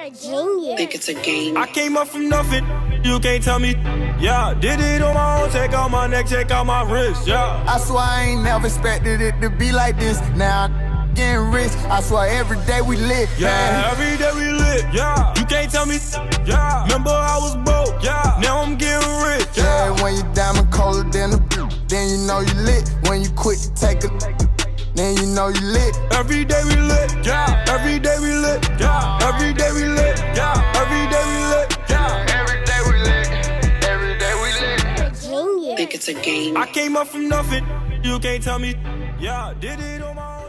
A genius. Think it's a game. I came up from nothing, you can't tell me. Yeah, did it on my own, check out my neck, check out my wrist, yeah. I swear I ain't never expected it to be like this. Now I'm getting rich, I swear every day we lit. Yeah, every day we lit, yeah. You can't tell me, yeah. Remember I was broke, yeah. Now I'm getting rich, yeah. Yeah, when you diamond colder than the then you know you lit. When you quit to take a then you know you lit. Every day we lit, yeah. Every day we lit, yeah. Every day we lit, yeah. Every day we lit, yeah. Every day we lit, every day we lit. A genius. Think it's a game. I came up from nothing, you can't tell me. Yeah, did it on my own.